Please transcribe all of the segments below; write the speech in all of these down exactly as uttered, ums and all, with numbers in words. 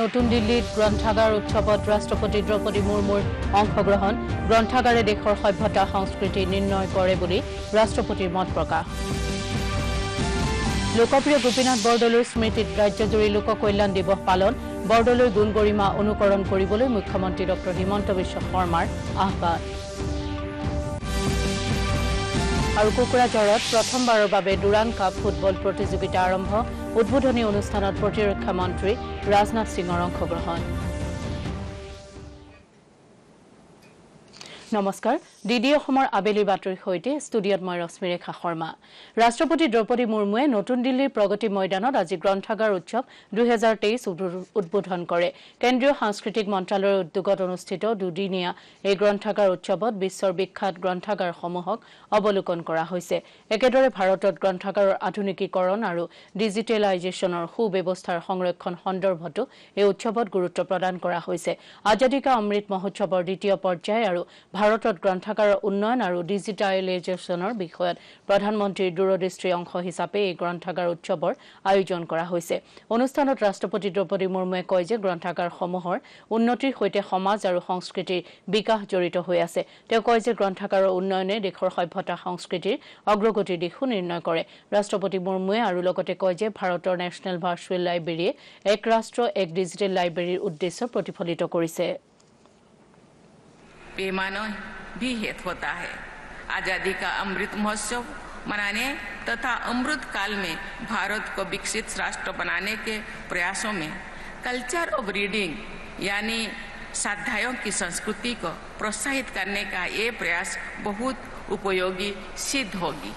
নতুন দিল্লীত গ্ৰন্থাগাৰ উৎসৱত ৰাষ্ট্ৰপতি দ্ৰৌপদী মুৰ্মুৰ অংশগ্ৰহণ গ্ৰন্থাগাৰে দেশৰ সভ্যতা সংস্কৃতি নিৰ্ণয় কৰে বুলি ৰাষ্ট্ৰপতিৰ মত প্ৰকাশ লোকপ্ৰিয় গোপীনাথ বৰদলৈৰ স্মৃতিত ৰাজ্যজুৰি লোক কল্যাণ দিৱস পালন বৰদলৈ গুণ গৰিমা অনুকৰণ কৰিবলৈ মুখ্যমন্ত্ৰী ডক্টৰ হিমন্ত বিশ্ব শৰ্মাৰ আহ্বান আৰু কোকৰাঝাৰত প্ৰথমবাৰৰ বাবে ডুৰান কাপ ফুটবল প্ৰতিযোগিতা আৰম্ভ উদ্বোধনী অনুষ্ঠানত প্ৰতিৰক্ষা মন্ত্ৰী ৰাজনাথ সিঙৰ অংশগ্ৰহণ নমস্কাৰ ডিডি অসমৰ আবেলি বাতৰিৰ সৈতে ষ্টুডিঅত মই ৰশ্মিৰেখা শৰ্মা ৰাষ্ট্ৰপতি দ্ৰৌপদী মুৰ্মুৱে নতুন দিল্লীৰ প্ৰগতি ময়দানত আজি গ্ৰন্থাগাৰ উৎসৱ দুই হাজাৰ তেইছ উদ্বোধন কৰে কেন্দ্ৰীয় সাংস্কৃতিক মন্ত্ৰালয়ৰ উদ্যোগত অনুষ্ঠিত দুদিনীয়া এই গ্ৰন্থাগাৰ উৎসৱত বিশ্বৰ বিখ্যাত গ্ৰন্থাগাৰসমূহক অৱলোকন কৰা হৈছে একেদৰে ভাৰতত গ্ৰন্থাগাৰৰ আধুনিকীকৰণ আৰু ডিজিটেলাইজেশ্যনৰ সুব্যৱস্থাৰ সংৰক্ষণ সন্দৰ্ভতো এই উৎসৱত গুৰুত্ব প্ৰদান কৰা হৈছে আজাদী কা অমৃত মহোৎসৱৰ দ্বিতীয় পৰ্যায় আৰু ভাৰতত গ্ৰন্থাগাৰৰ উন্নয়ন আৰু ডিজিটালাইজেশ্যনৰ বিষয়ত প্ৰধানমন্ত্ৰীৰ দূৰদৃষ্টিৰ অংশ হিচাপে এই গ্ৰন্থাগাৰ উৎসৱৰ আয়োজন কৰা হৈছে অনুষ্ঠানত ৰাষ্ট্ৰপতি দ্ৰৌপদী মুৰ্মুৱে কয় যে গ্ৰন্থাগাৰসমূহৰ উন্নতিৰ সৈতে সমাজ আৰু সংস্কৃতিৰ বিকাশ জড়িত হৈ আছে তেওঁ কয় যে গ্ৰন্থাগাৰৰ উন্নয়নে দেশৰ সভ্যতা সংস্কৃতিৰ অগ্ৰগতিৰ দিশো নিৰ্ণয় কৰে ৰাষ্ট্ৰপতি মুৰ্মুৱে আৰু লগতে কয় যে ভাৰতৰ নেশ্যনেল ভাৰ্চুৱেল লাইব্ৰেৰীয়ে এক ৰাষ্ট্ৰ এক ডিজিটেল লাইব্ৰেৰীৰ উদ্দেশ্য প্ৰতিফলিত কৰিছে पैमाना भी हेत होता है आजादी का अमृत महोत्सव मनाने तथा अमृत काल में भारत को विकसित राष्ट्र बनाने के प्रयासों में कल्चर ऑफ रीडिंग यानी स्वाध्यायों की संस्कृति को प्रोत्साहित करने का ये प्रयास बहुत उपयोगी सिद्ध होगी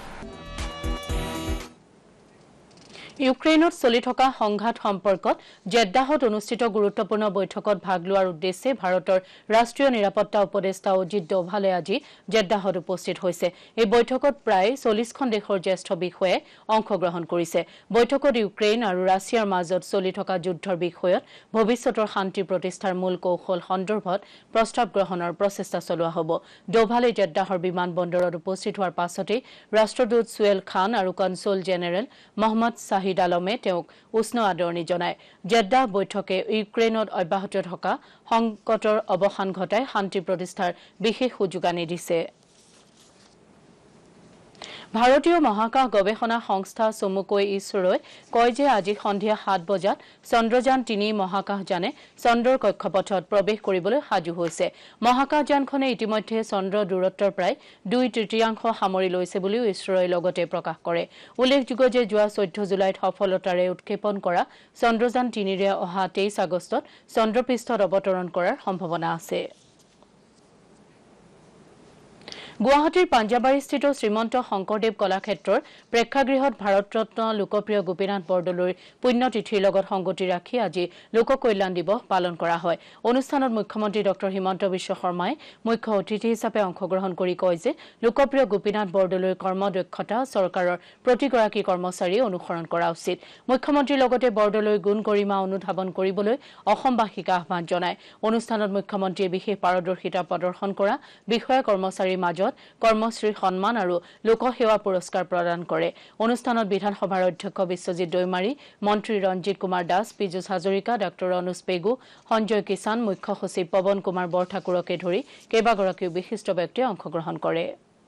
ইউক্ৰেইনত চলি থকা সংঘাত সম্পৰ্কত জেড্ডাহত অনুষ্ঠিত গুৰুত্বপূৰ্ণ বৈঠকত ভাগ লোৱাৰ উদ্দেশ্যে ভাৰতৰ ৰাষ্ট্ৰীয় নিৰাপত্তা উপদেষ্টা অজিত ডোভালে আজি জেড্ডাহত উপস্থিত হৈছে এই বৈঠকত প্ৰায় চল্লিছখন দেশৰ জ্যেষ্ঠ বিষয়াই অংশগ্ৰহণ কৰিছে বৈঠকত ইউক্ৰেইন আৰু ৰাছিয়াৰ মাজত চলি থকা যুদ্ধৰ বিষয়ত ভৱিষ্যতৰ শান্তি প্ৰতিষ্ঠাৰ মূল কৌশল সন্দৰ্ভত প্ৰস্তাৱ গ্ৰহণৰ প্ৰচেষ্টা চলোৱা হ'ব ডোভালে জেড্ডাহৰ বিমানবন্দৰত উপস্থিত হোৱাৰ পাছতেই ৰাষ্ট্ৰদূত সুৱেল খান আৰু কনচুল জেনেৰেল মহম্মদ শাহিদ আলমে তেওঁক উষ্ণ আদৰণি জনায় জেড্ডাহ বৈঠকে ইউক্ৰেইনত অব্যাহত থকা সংকটৰ অৱসান ঘটাই শান্তি প্ৰতিষ্ঠাৰ বিশেষ সুযোগ আনি দিছে ভাৰতীয় মহাকাশ গৱেষণা সংস্থা চমুকৈ ইছৰোই কয় যে আজি সন্ধিয়া সাত বজাত চন্দ্ৰযান তিনি মহাকাশযানে চন্দ্ৰৰ কক্ষপথত প্ৰৱেশ কৰিবলৈ সাজু হৈছে মহাকাশযানখনে ইতিমধ্যে চন্দ্ৰ দূৰত্বৰ প্ৰায় দুই তৃতীয়াংশ সামৰি লৈছে বুলিও ইছৰোই লগতে প্ৰকাশ কৰে উল্লেখযোগ্য যে যোৱা চৈধ্য জুলাইত সফলতাৰে উৎক্ষেপণ কৰা চন্দ্ৰযান তিনিৰে অহা তেইছ আগষ্টত চন্দ্ৰপৃষ্ঠত অৱতৰণ কৰাৰ সম্ভাৱনা আছে গুৱাহাটীৰ পাঞ্জাবাৰীস্থিত শ্ৰীমন্ত শংকৰদেৱ কলাক্ষেত্ৰৰ প্ৰেক্ষাগৃহত ভাৰতৰত্ন লোকপ্ৰিয় গোপীনাথ বৰদলৈৰ পুণ্যতিথিৰ লগত সংগতি ৰাখি আজি লোক কল্যাণ দিৱস পালন কৰা হয় অনুষ্ঠানত মুখ্যমন্ত্ৰী ডক্টৰ হিমন্ত বিশ্ব শৰ্মাই মুখ্য অতিথি হিচাপে অংশগ্ৰহণ কৰি কয় যে লোকপ্ৰিয় গোপীনাথ বৰদলৈৰ কৰ্মদক্ষতা চৰকাৰৰ প্ৰতিগৰাকী কৰ্মচাৰীয়ে অনুসৰণ কৰা উচিত মুখ্যমন্ত্ৰীৰ লগতে বৰদলৈৰ গুণ গৰিমা অনুধাৱন কৰিবলৈ অসমবাসীক আহ্বান জনায় অনুষ্ঠানত মুখ্যমন্ত্ৰীয়ে বিশেষ পাৰদৰ্শিতা প্ৰদৰ্শন কৰা বিষয়া কৰ্মচাৰীৰ মাজত কৰ্মশ্ৰী সন্মান আৰু লোকসেৱা পুৰস্কাৰ প্ৰদান কৰে অনুষ্ঠানত বিধানসভাৰ অধ্যক্ষ বিশ্বজিৎ দৈমাৰী মন্ত্ৰী ৰঞ্জিত কুমাৰ দাস পীযুষ হাজৰিকা ডক্টৰ অনুজ পেগু সঞ্জয় কিষাণ মুখ্য সচিব পৱন কুমাৰ বৰঠাকুৰকে ধৰি কেইবাগৰাকীও বিশিষ্ট ব্যক্তিয়ে অংশগ্ৰহণ কৰে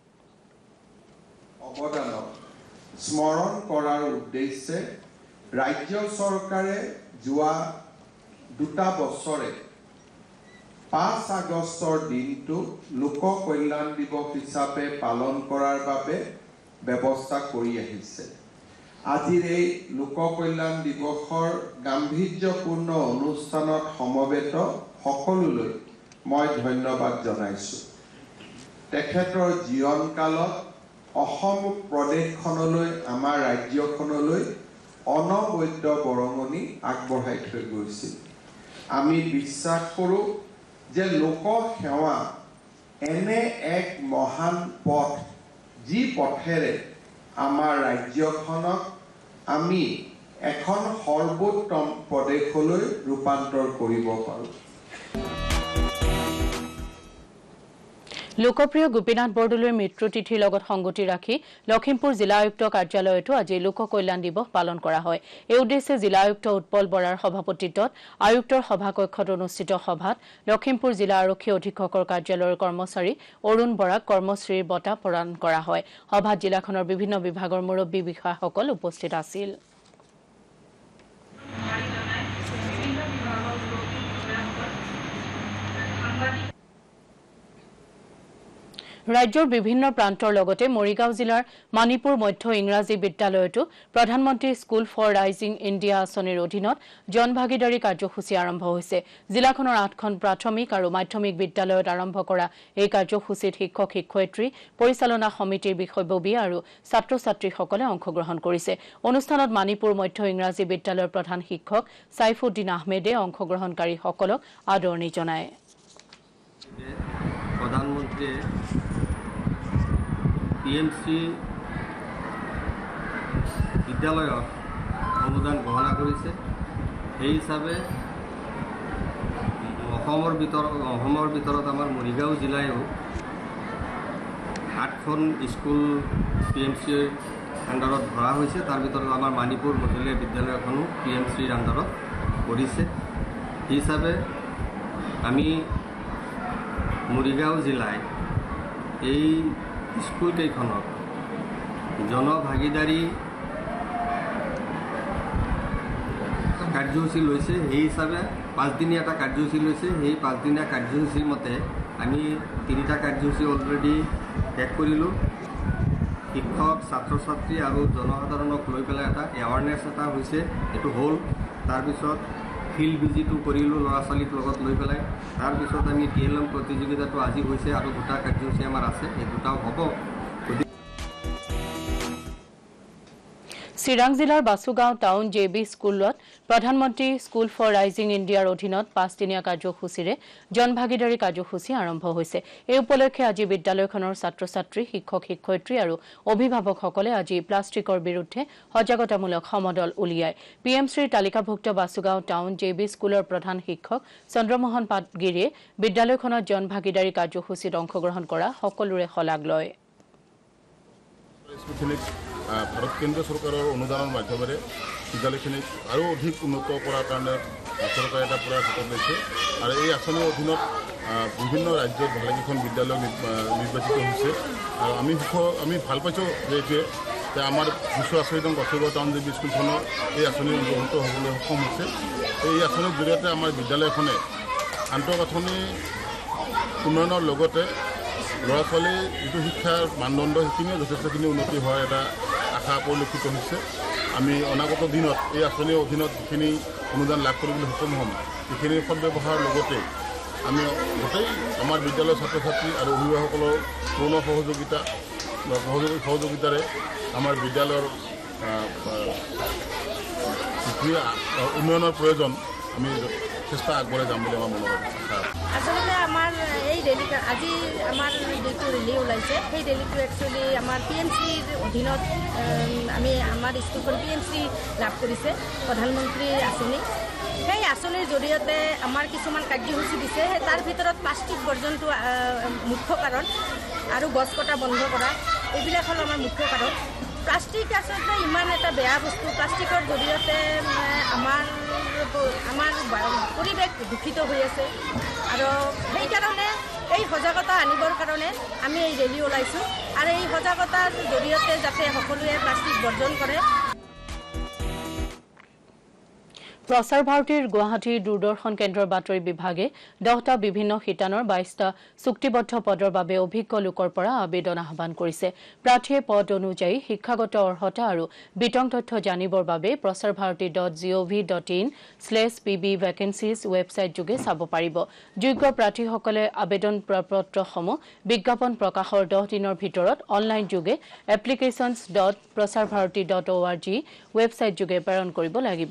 অৱদানক স্মৰণ কৰাৰ উদ্দেশ্যে ৰাজ্য চৰকাৰে যোৱা দুটা বছৰে পাঁচ আগষ্টৰ দিনটো লোক কল্যাণ দিৱস হিচাপে পালন কৰাৰ বাবে ব্যৱস্থা কৰি আহিছে আজিৰ এই লোক কল্যাণ দিৱসৰ গাম্ভীৰ্যপূৰ্ণ অনুষ্ঠানত সমবেত সকলোলৈ মই ধন্যবাদ জনাইছোঁ তেখেতৰ জীৱনকালত অসম প্ৰদেশখনলৈ আমাৰ ৰাজ্যখনলৈ অনবদ্য বৰঙণি আগবঢ়াই থৈ গৈছিল আমি বিশ্বাস কৰোঁ যে লোক সেৱা এনে এক মহান পথ যি পথেৰে আমাৰ ৰাজ্যখনক আমি এখন সৰ্বোত্তম প্ৰদেশলৈ ৰূপান্তৰ কৰিব পাৰোঁ লোকপ্ৰিয় গোপীনাথ বৰদলৈৰ মৃত্যু তিথিৰ লগত সংগতি ৰাখি লখিমপুৰ জিলা আয়ুক্ত কাৰ্যালয়তো আজি লোক কল্যাণ দিৱস পালন কৰা হয়। এই উদ্দেশ্যে জিলা আয়ুক্ত উৎপল বৰাৰ সভাপতিত্বত আয়ুক্তৰ সভাকক্ষত অনুষ্ঠিত সভাত লখিমপুৰ জিলা আৰক্ষী অধীক্ষকৰ কাৰ্যালয়ৰ কৰ্মচাৰী অৰুণ বৰাক কৰ্মশ্ৰীৰ বঁটা প্ৰদান কৰা হয়। সভাত জিলাখনৰ বিভিন্ন বিভাগৰ মুৰব্বী বিষয়াসকল উপস্থিত আছিল। ৰাজ্যৰ বিভিন্ন প্ৰান্তৰ লগতে মৰিগাঁও জিলাৰ মানিপুৰ মধ্য ইংৰাজী বিদ্যালয়তো প্ৰধানমন্ত্ৰী স্কুল ফৰ ৰাইজিং ইণ্ডিয়া আঁচনিৰ অধীনত জনভাগিদাৰী কাৰ্যসূচী আৰম্ভ হৈছে। জিলাখনৰ আঠখন প্ৰাথমিক আৰু মাধ্যমিক বিদ্যালয়ত আৰম্ভ কৰা এই কাৰ্যসূচীত শিক্ষক শিক্ষয়িত্ৰী, পৰিচালনা সমিতিৰ বিষয়ববী আৰু ছাত্ৰ ছাত্ৰীসকলে অংশগ্ৰহণ কৰিছে। অনুষ্ঠানত মানিপুৰ মধ্য ইংৰাজী বিদ্যালয়ৰ প্ৰধান শিক্ষক ছাইফুদ্দিন আহমেদে অংশগ্ৰহণকাৰীসকলক আদৰণি জনায়। প্ৰধানমন্ত্ৰীয়ে পি এম চি বিদ্যালয়ত অনুদান ঘোষণা কৰিছে। সেই হিচাপে অসমৰ ভিতৰত অসমৰ ভিতৰত আমাৰ মৰিগাঁও জিলায়ো আঠখন স্কুল পি এম চিৰ আণ্ডাৰত ধৰা হৈছে। তাৰ ভিতৰত আমাৰ মানিপুৰ মহিলা বিদ্যালয় এখনো পি এম চিৰ আণ্ডাৰত পৰিছে। সেই হিচাপে আমি মৰিগাঁও জিলায় এই স্কুলকেইখনত জনভাগিদাৰী কাৰ্যসূচী লৈছে। সেই হিচাপে পাঁচদিনীয়া এটা কাৰ্যসূচী লৈছে। সেই পাঁচদিনীয়া কাৰ্যসূচীৰ মতে আমি তিনিটা কাৰ্যসূচী অলৰেডি শেষ কৰিলোঁ। শিক্ষক, ছাত্ৰ ছাত্ৰী আৰু জনসাধাৰণক লৈ পেলাই এটা এৱাৰনেছ এটা হৈছে, এইটো হ'ল। তাৰপিছত ফিল্ড ভিজিটো কৰিলোঁ ল'ৰা ছোৱালীক লগত লৈ পেলাই। তাৰপিছত আমি টি এল এম প্ৰতিযোগিতাটো আজি হৈছে আৰু দুটা কাৰ্যসূচী আমাৰ আছে, এই দুটাও হ'ব। চিৰাং জিলাৰ বাছুগাঁও টাউন জে বি স্কুলত প্ৰধানমন্ত্ৰী স্কুল ফৰ ৰাইজিং ইণ্ডিয়াৰ অধীনত পাঁচদিনীয়া কাৰ্যসূচীৰে জনভাগিদাৰী কাৰ্যসূচী আৰম্ভ হৈছে। এই উপলক্ষে আজি বিদ্যালয়খনৰ ছাত্ৰ ছাত্ৰী, শিক্ষক শিক্ষয়িত্ৰী আৰু অভিভাৱকসকলে আজি প্লাষ্টিকৰ বিৰুদ্ধে সজাগতামূলক সমদল উলিয়ায়। পি এম চিৰ তালিকাভুক্ত বাছুগাঁও টাউন জে বি স্কুলৰ প্ৰধান শিক্ষক চন্দ্ৰমোহন পাটগিৰিয়ে বিদ্যালয়খনত জনভাগিদাৰী কাৰ্যসূচীত অংশগ্ৰহণ কৰা সকলোৰে শলাগ লয়। ভাৰত কেন্দ্ৰীয় চৰকাৰৰ অনুদানৰ মাধ্যমেৰে বিদ্যালয়খিনিক আৰু অধিক উন্নত কৰাৰ কাৰণে চৰকাৰে এটা প্ৰয়াস হাতত লৈছে। আৰু এই আঁচনিৰ অধীনত বিভিন্ন ৰাজ্যত ভালেকেইখন বিদ্যালয় নিৰ্বাচিত হৈছে। আৰু আমি সুখ আমি ভাল পাইছোঁ যে এইটোৱে যে আমাৰ বিশ্ব আচৰিত বাছুগাঁও টাউন জে বি স্কুলখনৰ এই আঁচনিৰ অন্তৰ্ভুক্ত হ'বলৈ সক্ষম হৈছে। এই আঁচনিৰ জৰিয়তে আমাৰ বিদ্যালয়খনে আন্তঃগাঁথনি উন্নয়নৰ লগতে ল'ৰা ছোৱালীৰ যিটো শিক্ষাৰ মানদণ্ড সেইখিনিও যথেষ্টখিনি উন্নতি হোৱাৰ এটা আশা পৰিলক্ষিত হৈছে। আমি অনাগত দিনত এই আঁচনিৰ অধীনত যিখিনি অনুদান লাভ কৰিবলৈ সক্ষম হ'ম, সেইখিনি সদব্যৱহাৰৰ লগতে আমি গোটেই আমাৰ বিদ্যালয়ৰ ছাত্ৰ ছাত্ৰী আৰু অভিভাৱকসকলৰ পূৰ্ণ সহযোগিতা বা সহযোগিতাৰে আমাৰ বিদ্যালয়ৰ যিখিনি উন্নয়নৰ প্ৰয়োজন আমি চেষ্টা আগবঢ়াই যাম বুলি আমাৰ মনৰ আশা। আচলতে আমাৰ এই ৰেলী আজি আমাৰ যিটো ৰেলী ওলাইছে, সেই ৰেলীটো একচুৱেলি আমাৰ পি এম চিৰ অধীনত আমি আমাৰ স্কুলখন পি এম চি লাভ কৰিছে, প্ৰধানমন্ত্ৰী আঁচনি। সেই আঁচনিৰ জৰিয়তে আমাৰ কিছুমান কাৰ্যসূচী দিছে। তাৰ ভিতৰত প্লাষ্টিক বৰ্জনটো মুখ্য কাৰণ আৰু গছ কটা বন্ধ কৰা, এইবিলাক হ'ল আমাৰ মুখ্য কাৰণ। প্লাষ্টিক আচলতে ইমান এটা বেয়া বস্তু, প্লাষ্টিকৰ জৰিয়তে আমাৰ আমাৰ পৰিৱেশ দূষিত হৈ আছে। আৰু সেইকাৰণে এই সজাগতা আনিবৰ কাৰণে আমি এই ৰেলী ওলাইছোঁ। আৰু এই সজাগতাৰ জৰিয়তে যাতে সকলোৱে প্লাষ্টিক বৰ্জন কৰে। প্ৰচাৰ ভাৰতীৰ গুৱাহাটীৰ দূৰদৰ্শন কেন্দ্ৰৰ বাতৰি বিভাগে দহটা বিভিন্ন শিতানৰ বাইশটা চুক্তিবদ্ধ পদৰ বাবে অভিজ্ঞ লোকৰ পৰা আবেদন আহ্বান কৰিছে। প্ৰাৰ্থীয়ে পদ অনুযায়ী শিক্ষাগত অৰ্হতা আৰু বিতং তথ্য জানিবৰ বাবে Prasar Bharati dot G O' V dot in slash P B vacancies ৱেবছাইটযোগে চাব পাৰিব। যোগ্য প্ৰাৰ্থীসকলে আবেদন পত্ৰসমূহ বিজ্ঞাপন প্ৰকাশৰ দহ দিনৰ ভিতৰত অনলাইন যোগে applications dot Prasar Bharati dot O' R G ৱেবছাইটযোগে প্ৰেৰণ কৰিব লাগিব।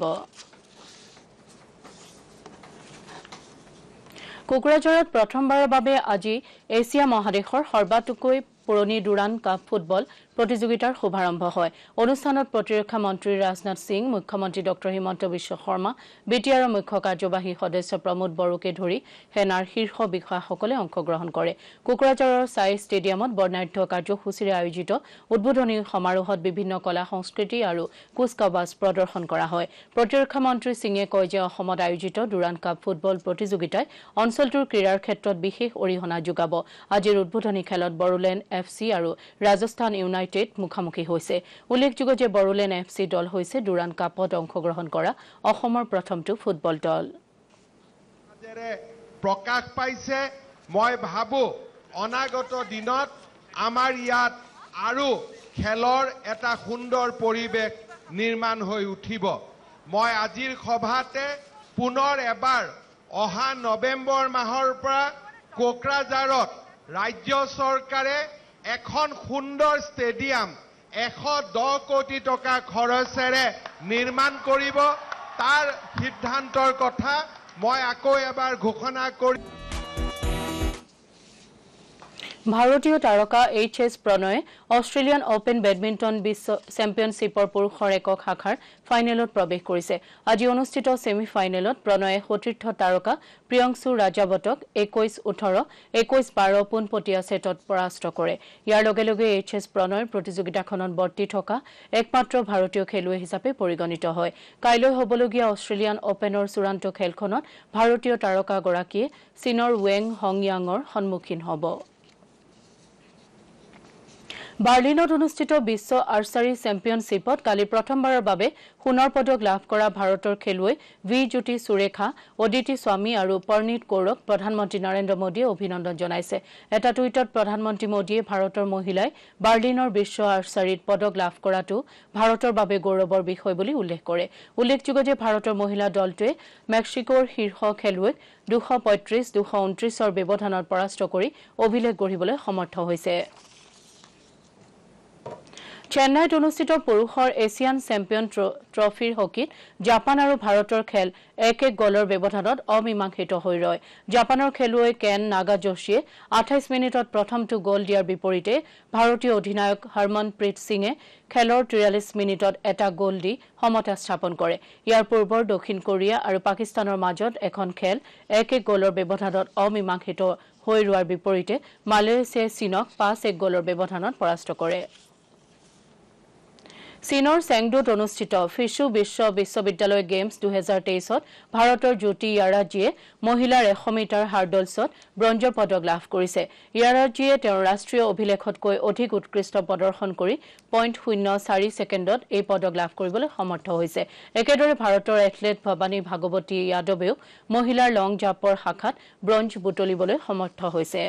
কোকৰাঝাৰত প্ৰথমবাৰৰ বাবে আজি এছিয়া মহাদেশৰ সৰ্বাতোকৈ পুৰণি ডুৰান কাপ ফুটবল প্ৰতিযোগিতাৰ শুভাৰম্ভ হয় অনুষ্ঠানত প্ৰতিৰক্ষা মন্ত্ৰী ৰাজনাথ সিং মুখ্যমন্ত্ৰী ডক্টৰ হিমন্ত বিশ্ব শৰ্মা বিটিআৰৰ মুখ্য কাৰ্যবাহী সদস্য প্ৰমোদ বড়োকে ধৰি সেনাৰ শীৰ্ষ বিষয়াসকলে অংশগ্ৰহণ কৰে কোকৰাঝাৰৰ সাই ষ্টেডিয়ামত বৰ্ণাঢ্য কাৰ্যসূচীৰে আয়োজিত উদ্বোধনী সমাৰোহত বিভিন্ন কলা সংস্কৃতি আৰু কুচকাৱাজ প্ৰদৰ্শন কৰা হয় প্ৰতিৰক্ষা মন্ত্ৰী সিঙে কয় যে অসমত আয়োজিত ডুৰান কাপ ফুটবল প্ৰতিযোগিতাই অঞ্চলটোৰ ক্ৰীড়াৰ ক্ষেত্ৰত বিশেষ অৰিহণা যোগাব আজিৰ উদ্বোধনী খেলত বড়োলেণ্ড এফচি আৰু ৰাজস্থান ইউনাইটেড মুখামুখি হৈছে উল্লেখযোগ্য যে বড়োলেণ্ড এফচি দল হৈছে ডুৰান কাপত অংশগ্ৰহণ কৰা অসমৰ প্ৰথমটো ফুটবল দল প্ৰকাশ পাইছে মই ভাবো অনাগত দিনত আমাৰ ইয়াত আৰু খেলৰ এটা সুন্দৰ পৰিৱেশ নিৰ্মাণ হৈ উঠিব মই আজিৰ সভাতে পুনৰ এবাৰ অহা নৱেম্বৰ মাহৰ পৰা কোকৰাঝাৰত ৰাজ্য চৰকাৰে এখন সুন্দৰ ষ্টেডিয়াম এশ দহ কোটি টকা খৰচেৰে নিৰ্মাণ কৰিব তাৰ সিদ্ধান্তৰ কথা মই আকৌ এবাৰ ঘোষণা কৰি ভাৰতীয় তাৰকা এইচ এছ প্ৰণয়ে অষ্ট্ৰেলিয়ান ওপেন বেডমিণ্টন বিশ্ব চেম্পিয়নশ্বিপৰ পুৰুষৰ একক শাখাৰ ফাইনেলত প্ৰৱেশ কৰিছে আজি অনুষ্ঠিত ছেমি ফাইনেলত প্ৰণয়ে সতীৰ্থ তাৰকা প্ৰিয়ংশু ৰাজাৱতক একৈশ ওঠৰ একৈশ বাৰ পোনপটীয়া ছেটত পৰাস্ত কৰে ইয়াৰ লগে লগে এইচ এছ প্ৰণয়ৰ প্ৰতিযোগিতাখনত বৰ্তি থকা একমাত্ৰ ভাৰতীয় খেলুৱৈ হিচাপে পৰিগণিত হয় কাইলৈ হ'বলগীয়া অষ্ট্ৰেলিয়ান ওপেনৰ চূড়ান্ত খেলখনত ভাৰতীয় তাৰকাগৰাকীয়ে চীনৰ ৱেং হংয়াঙৰ সন্মুখীন হ'ব বাৰ্লিনত অনুষ্ঠিত বিশ্ব আৰ্চাৰী চেম্পিয়নশ্বিপত কালি প্ৰথমবাৰৰ বাবে সোণৰ পদক লাভ কৰা ভাৰতৰ খেলুৱৈ ভি জ্যোতি সুৰেখা অদিতি স্বামী আৰু পৰ্ণীত কৌৰক প্ৰধানমন্ত্ৰী নৰেন্দ্ৰ মোদীয়ে অভিনন্দন জনাইছে এটা টুইটত প্ৰধানমন্ত্ৰী মোদীয়ে ভাৰতৰ মহিলাই বাৰ্লিনৰ বিশ্ব আৰ্চাৰীত পদক লাভ কৰাটো ভাৰতৰ বাবে গৌৰৱৰ বিষয় বুলি উল্লেখ কৰে উল্লেখযোগ্য যে ভাৰতৰ মহিলা দলটোৱে মেক্সিকোৰ শীৰ্ষ খেলুৱৈক দুশ পঁয়ত্ৰিশ দুশ ঊনত্ৰিশৰ ব্যৱধানত পৰাস্ত কৰি অভিলেখ গঢ়িবলৈ সমৰ্থ হৈছে চেন্নাইত অনুষ্ঠিত পুৰুষৰ এছিয়ান চেম্পিয়ন ট্ৰফিৰ হকীত জাপান আৰু ভাৰতৰ খেল এক এক গলৰ ব্যৱধানত অমীমাংসিত হৈ ৰয় জাপানৰ খেলুৱৈ কেন নাগাজোশীয়ে আঠাইশ মিনিটত প্ৰথমটো গল দিয়াৰ বিপৰীতে ভাৰতীয় অধিনায়ক হৰমনপ্ৰীত সিঙে খেলৰ ত্ৰিয়াল্লিশ মিনিটত এটা গল দি সমতা স্থাপন কৰে ইয়াৰ পূৰ্বৰ দক্ষিণ কোৰিয়া আৰু পাকিস্তানৰ মাজত এখন খেল এক এক গলৰ ব্যৱধানত অমীমাংসিত হৈ ৰোৱাৰ বিপৰীতে মালয়েছিয়াই চীনক পাঁচ এক গলৰ ব্যৱধানত পৰাস্ত কৰে চীনৰ চেংডুত অনুষ্ঠিত ফিছু বিশ্ব বিশ্ববিদ্যালয় গেমছ দুহেজাৰ তেইছত ভাৰতৰ জ্যোতি য়াৰাজীয়ে মহিলাৰ এশ মিটাৰ হাৰ্ডলছত ব্ৰঞ্জৰ পদক লাভ কৰিছে য়াৰাজীয়ে তেওঁৰ ৰাষ্ট্ৰীয় অভিলেখতকৈ অধিক উৎকৃষ্ট প্ৰদৰ্শন কৰি পইণ্ট শূন্য চাৰি ছেকেণ্ডত এই পদক লাভ কৰিবলৈ সমৰ্থ হৈছে একেদৰে ভাৰতৰ এথলেট ভৱানী ভাগৱতী যাদৱেও মহিলাৰ লং জাম্পৰ শাখাত ব্ৰঞ্জ বুটলিবলৈ সমৰ্থ হৈছে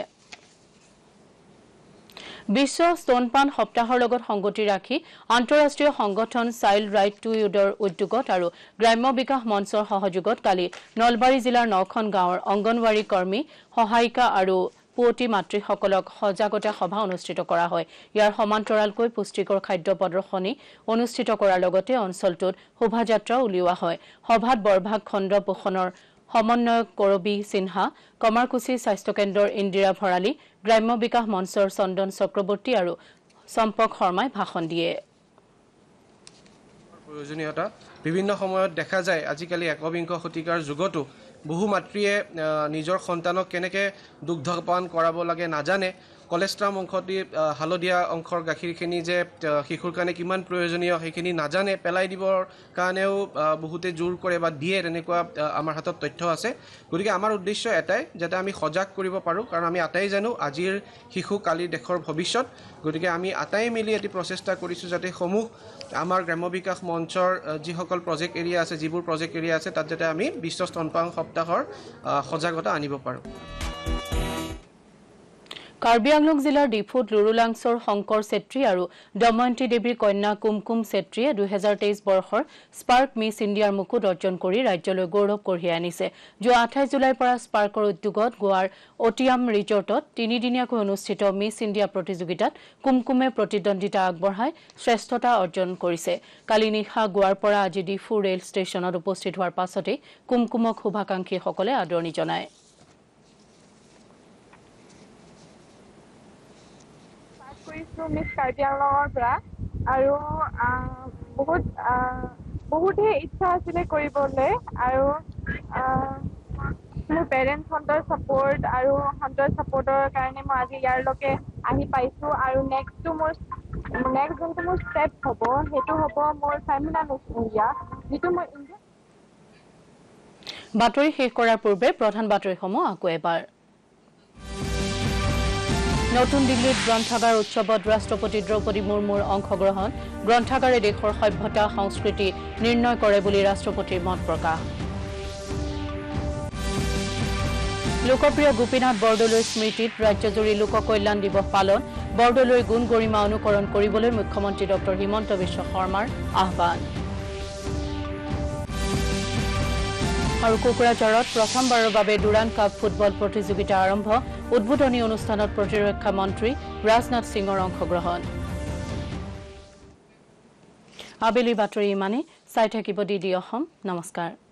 বিশ্ব স্তনপান সপ্তাহৰ লগত সংগতি ৰাখি আন্তঃৰাষ্ট্ৰীয় সংগঠন চাইল্ড ৰাইট টু ইউডৰ উদ্যোগত আৰু গ্ৰাম্য বিকাশ মঞ্চৰ সহযোগত কালি নলবাৰী জিলাৰ নখন গাঁৱৰ অংগনৱাড়ী কৰ্মী সহায়িকা আৰু পুৱতি মাতৃসকলক সজাগতা সভা অনুষ্ঠিত কৰা হয় ইয়াৰ সমান্তৰালকৈ পুষ্টিকৰ খাদ্য প্ৰদৰ্শনী অনুষ্ঠিত কৰাৰ লগতে অঞ্চলটোত শোভাযাত্ৰা উলিওৱা হয় সভাত বৰভাগ খণ্ড পোষণৰ সমন্বয়ক কৰবী সিনহা কমাৰকুছি স্বাস্থ্য কেন্দ্ৰৰ ইন্দিৰা ভৰালী গ্ৰাম্য বিকাশ মঞ্চৰ চন্দন চক্ৰৱৰ্তী আৰু সম্পক শৰ্মাই ভাষণ দিয়ে প্ৰয়োজনীয়তা বিভিন্ন সময়ত দেখা যায় আজিকালি একবিংশ শতিকাৰ যুগতো বহু মাতৃয়ে নিজৰ সন্তানক কেনেকৈ দুগ্ধপান কৰাব লাগে নাজানে কলেষ্ট্ৰাম অংশটি হালধীয়া অংশৰ গাখীৰখিনি যে শিশুৰ কাৰণে কিমান প্ৰয়োজনীয় সেইখিনি নাজানে পেলাই দিবৰ কাৰণেও বহুতে জোৰ কৰে বা দিয়ে তেনেকুৱা আমাৰ হাতত তথ্য আছে গতিকে আমাৰ উদ্দেশ্য এটাই যাতে আমি সজাগ কৰিব পাৰোঁ কাৰণ আমি আটাই জানো আজিৰ শিশু কালিৰ দেশৰ ভৱিষ্যত গতিকে আমি আটাই মিলি এটি প্ৰচেষ্টা কৰিছোঁ যাতে সমূহ আমাৰ গ্ৰাম্য বিকাশ মঞ্চৰ যিসকল প্ৰজেক্ট এৰিয়া আছে যিবোৰ প্ৰজেক্ট এৰিয়া আছে তাত যাতে আমি বিশ্ব স্তনপান সপ্তাহৰ সজাগতা আনিব পাৰোঁ কাৰ্বি আংলং জিলাৰ ডিফুত লুৰুলাংছৰ শংকৰ চেত্ৰী আৰু দময়ন্তী দেৱীৰ কন্যা কুমকুম চেত্ৰীয়ে দুহেজাৰ তেইছ বৰ্ষৰ স্পাৰ্ক মিছ ইণ্ডিয়াৰ মুকুট অৰ্জন কৰি ৰাজ্যলৈ গৌৰৱ কঢ়িয়াই আনিছে যোৱা আঠাইছ জুলাইৰ পৰা স্পাৰ্কৰ উদ্যোগত গোৱাৰ অটিয়াম ৰিজৰ্টত তিনিদিনীয়াকৈ অনুষ্ঠিত মিছ ইণ্ডিয়া প্ৰতিযোগিতাত কুমকুমে প্ৰতিদ্বন্দ্বিতা আগবঢ়াই শ্ৰেষ্ঠতা অৰ্জন কৰিছে কালি নিশা গোৱাৰ পৰা আজি ডিফু ৰেল ষ্টেচনত উপস্থিত হোৱাৰ পাছতেই কুমকুমক শুভাকাংক্ষীসকলে আদৰণি জনায় কৰিছোঁ মিছ কাৰ্বি আংলঙৰ পৰা আৰু বহুত বহুতেই ইচ্ছা আছিলে কৰিবলৈ আৰু মোৰ পেৰেণ্টছহঁতৰ ছাপোৰ্ট আৰু সিহঁতৰ ছাপোৰ্টৰ কাৰণে মই আজি ইয়াৰলৈকে আহি পাইছোঁ আৰু নেক্সটটো মোৰ নেক্সট যোনটো মোৰ ষ্টেপ হ'ব সেইটো হ'ব মোৰ ফেমিনা মিছ ইণ্ডিয়া যিটো মই ইণ্ডিয়া বাতৰি শেষ কৰাৰ পূৰ্বে প্ৰধান বাতৰিসমূহ আকৌ এবাৰ নতুন দিল্লীত গ্ৰন্থাগাৰ উৎসৱত ৰাষ্ট্ৰপতি দ্ৰৌপদী মুৰ্মুৰ অংশগ্ৰহণ গ্ৰন্থাগাৰে দেশৰ সভ্যতা সংস্কৃতি নিৰ্ণয় কৰে বুলি ৰাষ্ট্ৰপতিৰ মত প্ৰকাশ লোকপ্ৰিয় গোপীনাথ বৰদলৈৰ স্মৃতিত ৰাজ্যজুৰি লোক কল্যাণ দিৱস পালন বৰদলৈৰ গুণ গৰিমা অনুকৰণ কৰিবলৈ মুখ্যমন্ত্ৰী ডক্টৰ হিমন্ত বিশ্ব শৰ্মাৰ আহ্বান আৰু কোকৰাঝাৰত প্ৰথমবাৰৰ বাবে ডুৰাণ্ড কাপ ফুটবল প্ৰতিযোগিতা আৰম্ভ উদ্বোধনী অনুষ্ঠানত প্ৰতিৰক্ষা মন্ত্ৰী ৰাজনাথ সিঙৰ অংশগ্ৰহণ আবেলি বাতৰি ইমানে চাই থাকিব ডি ডি অসম নমস্কাৰ।